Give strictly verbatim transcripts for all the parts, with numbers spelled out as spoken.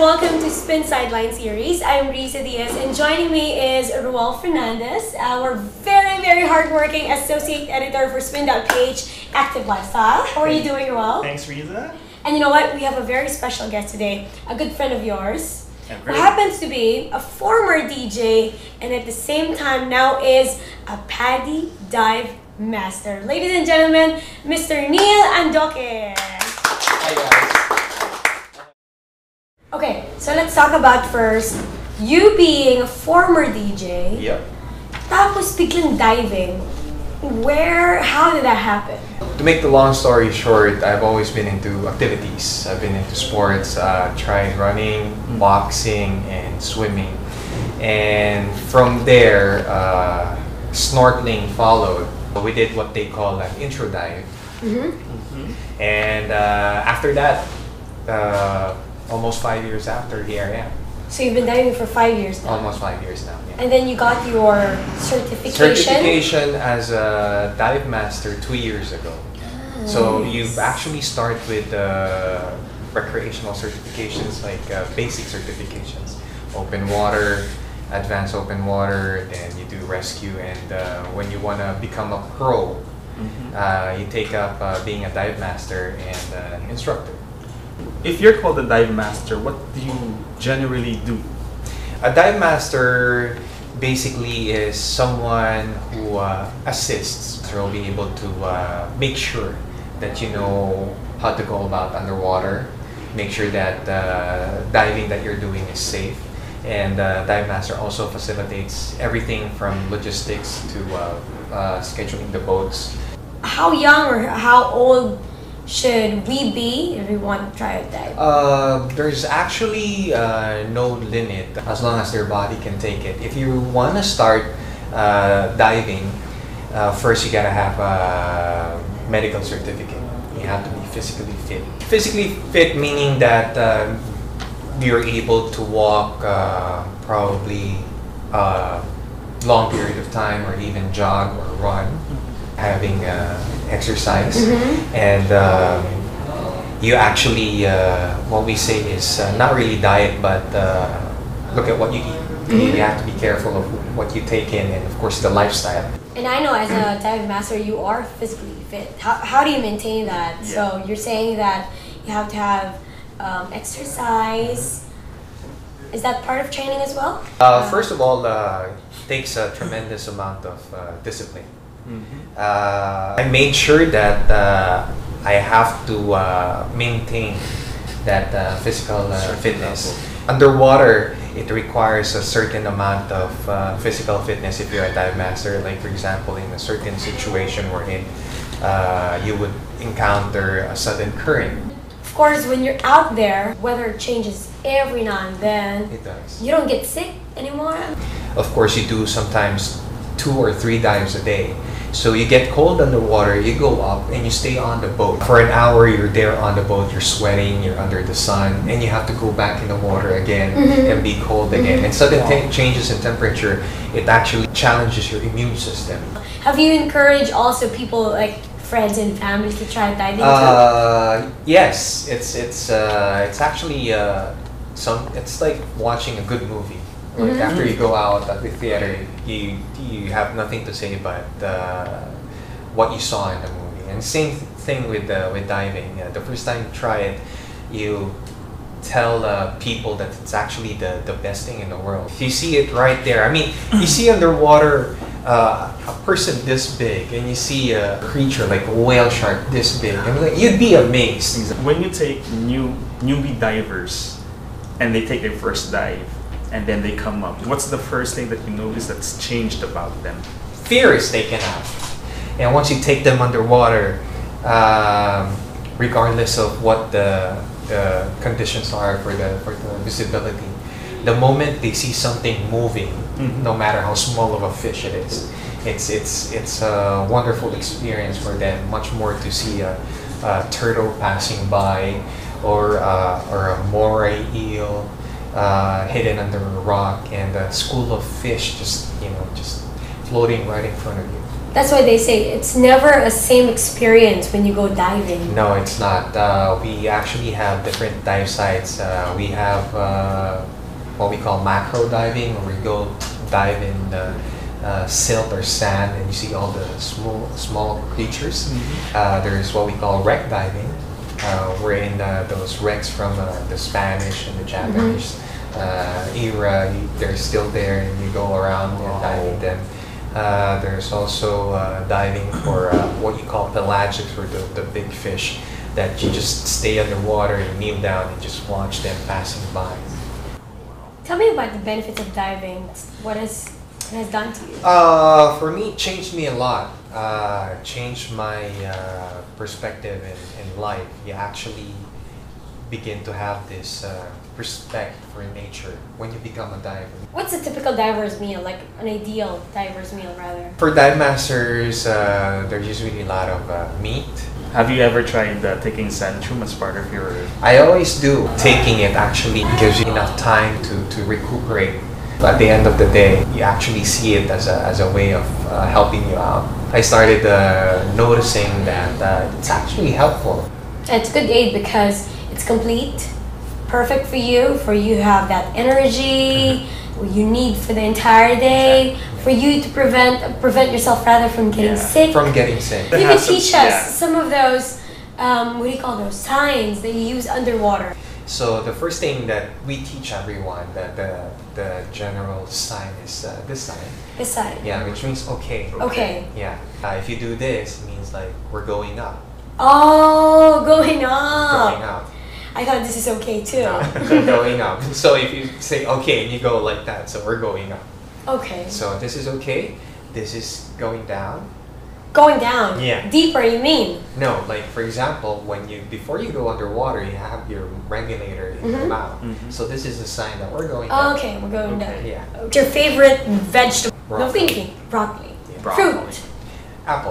welcome to SPIN Sideline Series. I'm Risa Diaz, and joining me is Ruel Fernandez, our very, very hardworking associate editor for spin dot p h Active Lifestyle. How are you doing, Ruel? Thanks, Risa. And you know what? We have a very special guest today, a good friend of yours, who happens to be a former D J and at the same time now is a paddy dive master. Ladies and gentlemen, Mister Neil Andoque. Hi guys. Okay, so let's talk about first, you being a former D J, Yep. tapos biglang diving. Where, how did that happen? To make the long story short, I've always been into activities. I've been into sports, uh, tried running, boxing, and swimming. And from there, uh, snorkeling followed. We did what they call an intro dive. Mm-hmm. Mm-hmm. And uh, after that, uh, almost five years after, here I am. So you've been diving for five years now? Almost five years now, yeah. And then you got your certification? Certification as a dive master two years ago. Nice. So you actually start with uh, recreational certifications, like uh, basic certifications. Open water, advanced open water, then you do rescue, and uh, when you want to become a pro, mm-hmm. uh, you take up uh, being a dive master and uh, an instructor. If you're called a dive master, what do you generally do? A dive master basically is someone who uh, assists. So will be able to uh, make sure that you know how to go about underwater, make sure that uh, diving that you're doing is safe, and uh, dive master also facilitates everything from logistics to uh, uh, scheduling the boats. How young or how old should we be if we want to try a dive? Uh, there's actually uh, no limit as long as their body can take it. If you want to start uh, diving, uh, first you gotta have a medical certificate. You have to be physically fit. Physically fit meaning that uh, you're able to walk uh, probably a long period of time, or even jog or run, having uh, exercise. Mm-hmm. And um, you actually, uh, what we say is uh, not really diet, but uh, look at what you eat. Mm-hmm. You have to be careful of what you take in, and of course the lifestyle. And I know as a dive master, you are physically fit. How, how do you maintain that? Yeah. So you're saying that you have to have um, exercise. Is that part of training as well? Uh, first of all, uh, it takes a tremendous amount of uh, discipline. Mm-hmm. Uh, I made sure that uh, I have to uh, maintain that uh, physical uh, fitness. Underwater, it requires a certain amount of uh, physical fitness if you're a dive master. Like for example, in a certain situation wherein uh, you would encounter a sudden current. Of course, when you're out there, weather changes every now and then. It does. You don't get sick anymore? Of course, you do sometimes two or three dives a day. So you get cold underwater, you go up and you stay on the boat. For an hour, you're there on the boat, you're sweating, you're under the sun, and you have to go back in the water again Mm-hmm. and be cold again. And sudden te- changes in temperature, it actually challenges your immune system. Have you encouraged also people like friends and families to try diving too? Uh, yes, it's it's uh, it's actually uh, some. It's like watching a good movie. Like Mm-hmm. after you go out at the theater, you you have nothing to say but uh, what you saw in the movie. And same thing with uh, with diving. Uh, the first time you try it, you tell uh, people that it's actually the the best thing in the world. You see it right there. I mean, you see underwater uh, a person this big, and you see a creature like a whale shark this big. I mean, like, you'd be amazed. When you take new newbie divers and they take their first dive, and then they come up, what's the first thing that you notice that's changed about them? Fear is taken out. And once you take them underwater, um, regardless of what the, the conditions are for the, for the visibility, the moment they see something moving, mm-hmm. no matter how small of a fish it is, it's, it's, it's a wonderful experience for them, much more to see a, a turtle passing by, or, uh, or a moray eel, Uh, hidden under a rock, and a school of fish just, you know, just floating right in front of you. That's why they say it's never a same experience when you go diving. No, it's not. Uh, we actually have different dive sites. Uh, we have uh, what we call macro diving, where we go dive in uh, uh, silt or sand, and you see all the small small creatures. Mm-hmm. uh, there's what we call wreck diving. Uh, we're in uh, those wrecks from uh, the Spanish and the Japanese mm-hmm. uh, era. You, they're still there, and you go around and wow. diving them. Uh, there's also uh, diving for uh, what you call pelagics, or the, the big fish that you just stay underwater and kneel down and just watch them passing by. Tell me about the benefits of diving. What has it has done to you? Uh, for me, it changed me a lot. Uh, changed my uh, perspective in, in life. You actually begin to have this uh, respect for nature when you become a diver. What's a typical diver's meal, like an ideal diver's meal rather? For dive masters, uh, there's usually a lot of uh, meat. Have you ever tried uh, taking Centrum as part of your... I always do. Taking it actually gives you enough time to, to recuperate. But at the end of the day, you actually see it as a, as a way of uh, helping you out. I started uh, noticing that uh, it's actually helpful. It's good aid because it's complete, perfect for you, for you to have that energy you need for the entire day, for you to prevent prevent yourself rather from getting yeah. sick. From getting sick. You can teach us yeah. some of those, um, what do you call those, signs that you use underwater. So the first thing that we teach everyone, that the, the general sign is uh, this sign. This sign. Yeah, which means okay. Okay. Yeah. Uh, if you do this, it means like we're going up. Oh, going up. Going up. I thought this is okay too. No, going up. So if you say okay and you go like that, so we're going up. Okay. So this is okay. This is going down. Going down. Yeah. Deeper, you mean? No, like for example, when you before you go underwater, you have your regulator in your Mhm. mouth. Mhm. So this is a sign that we're going Oh, down. okay, we're going Okay. down. Yeah. What's your favorite vegetable? No Broccoli. thinking. Broccoli. Yeah. Broccoli. Fruit. Apple.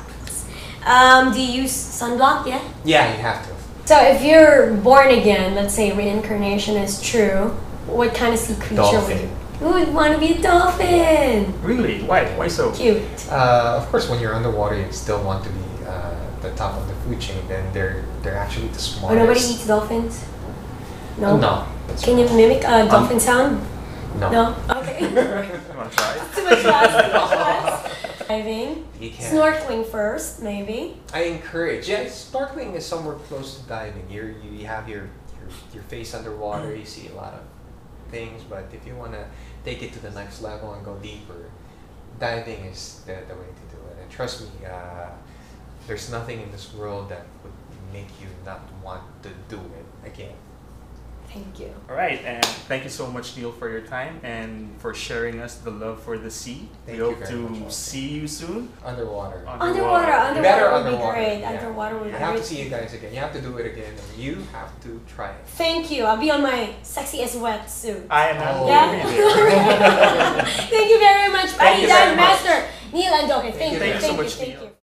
Um, do you use sunblock? Yeah. Yeah, you have to. So if you're born again, let's say reincarnation is true, what kind of sea creature would Dolphin. you? Who would want to be a dolphin? Really? Why? Why so? Cute. Uh, of course, when you're underwater, you still want to be uh, the top of the food chain. Then they're they're actually the Oh, smartest. nobody eats dolphins? No? No. That's Can you right. mimic a dolphin sound? No. No? Okay. You want to try? Too much fast, too much fast. Diving. You can. Snorkeling first, maybe. I encourage. Yeah, snorkeling is somewhere close to diving. You're, you you have your, your your face underwater. You see a lot of things. But if you want to take it to the next level and go deeper, diving is the, the way to do it. And trust me, uh, there's nothing in this world that would make you not want to do it again. Thank you. All right, and thank you so much, Neil, for your time and for sharing us the love for the sea. Thank we you hope very to much. see you soon. Underwater. Underwater, underwater Better would be underwater. great. Yeah. Underwater would be I have great. to see you guys again. You have to do it again. And you have to try it. Thank you. I'll be on my sexy as wetsuit. I am Oh. Yeah? there. Thank you very much, Thank Buddy you very Dive much. Master Neil Andoque. Thank, Thank you, you thank so you, much, thank Neil. you.